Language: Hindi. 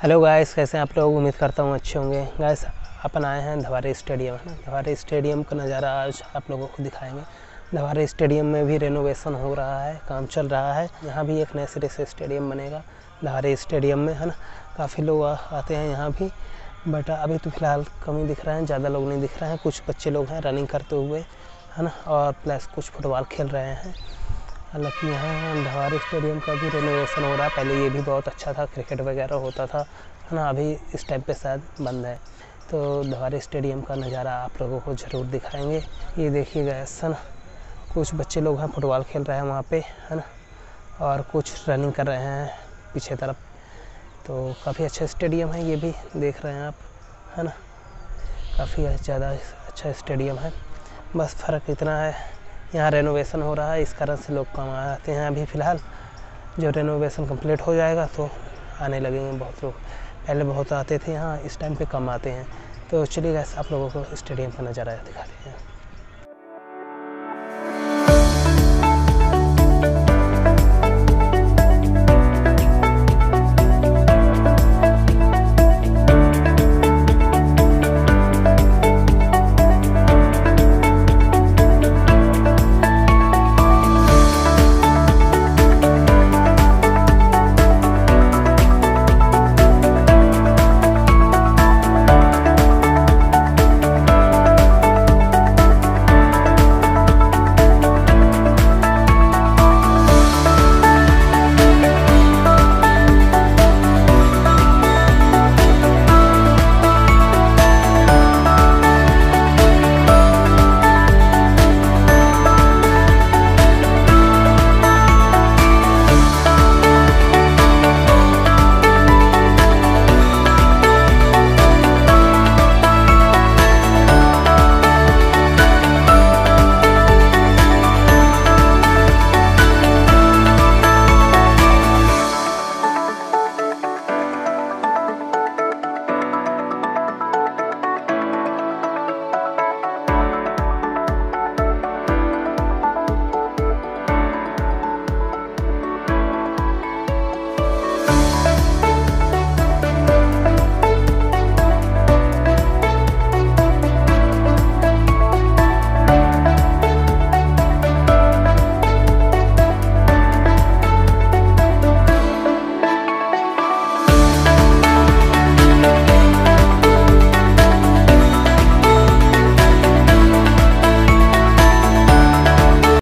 हेलो गाइस, कैसे हैं आप लोग। उम्मीद करता हूँ अच्छे होंगे। गाइस अपन आए हैं धवारे स्टेडियम, है ना। धवारे स्टेडियम का नज़ारा आज आप लोगों को दिखाएंगे। धवारे स्टेडियम में भी रेनोवेशन हो रहा है, काम चल रहा है। यहाँ भी एक नए सिरे से स्टेडियम बनेगा धवारे स्टेडियम में, है ना। काफ़ी लोग आते हैं यहाँ भी, बट अभी तो फ़िलहाल कम ही दिख रहे हैं, ज़्यादा लोग नहीं दिख रहे हैं। कुछ बच्चे लोग हैं रनिंग करते हुए, है ना, और प्लस कुछ फुटबॉल खेल रहे हैं। हालांकि यहाँ धवारे स्टेडियम का भी रेनोवेशन हो रहा है। पहले ये भी बहुत अच्छा था, क्रिकेट वगैरह होता था, है ना। अभी इस टाइम पे शायद बंद है। तो धवारे स्टेडियम का नज़ारा आप लोगों को ज़रूर दिखाएंगे। ये देखिएगा, है ना, कुछ बच्चे लोग हैं फुटबॉल खेल रहे हैं वहाँ पे, है ना, और कुछ रनिंग कर रहे हैं पीछे तरफ। तो काफ़ी अच्छा स्टेडियम है, ये भी देख रहे हैं आप, है ना। काफ़ी ज़्यादा अच्छा स्टेडियम है। बस फ़र्क इतना है, यहाँ रेनोवेशन हो रहा है, इस कारण से लोग कम आते हैं अभी फ़िलहाल। जो रेनोवेशन कंप्लीट हो जाएगा तो आने लगेंगे बहुत लोग। पहले बहुत आते थे यहाँ, इस टाइम पे कम आते हैं। तो चलिए गाइस, आप लोगों को स्टेडियम का नज़ारा दिखाते हैं।